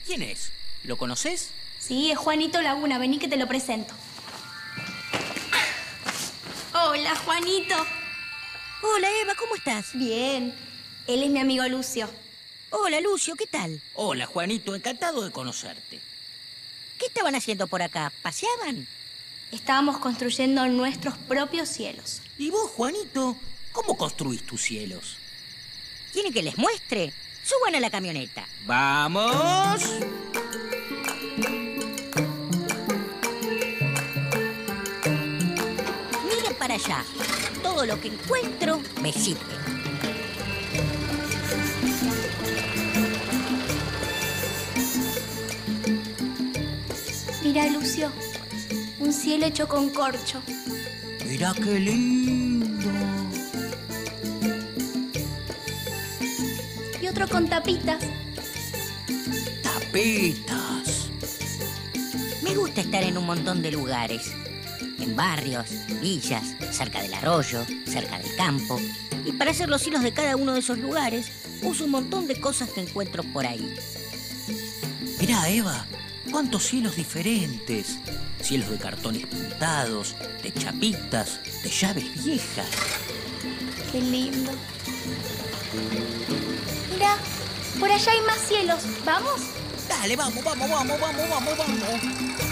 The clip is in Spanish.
¿Quién es? ¿Lo conoces? Sí, es Juanito Laguna. Vení que te lo presento. Hola, Juanito. Hola, Eva, ¿cómo estás? Bien. Él es mi amigo Lucio. Hola, Lucio, ¿qué tal? Hola, Juanito. Encantado de conocerte. ¿Qué estaban haciendo por acá? ¿Paseaban? Estábamos construyendo nuestros propios cielos. ¿Y vos, Juanito? ¿Cómo construís tus cielos? ¿Quieren que les muestre? Suban a la camioneta. ¡Vamos! Miren para allá. Todo lo que encuentro me sirve. Mira, Lucio. Un cielo hecho con corcho. Mirá qué lindo. Y otro con tapitas. Tapitas. Me gusta estar en un montón de lugares. En barrios, villas, cerca del arroyo, cerca del campo. Y para hacer los hilos de cada uno de esos lugares, uso un montón de cosas que encuentro por ahí. Mirá, Eva. ¡Cuántos cielos diferentes! Cielos de cartones pintados, de chapitas, de llaves viejas. Qué lindo. Mira, por allá hay más cielos. ¿Vamos? Dale, vamos.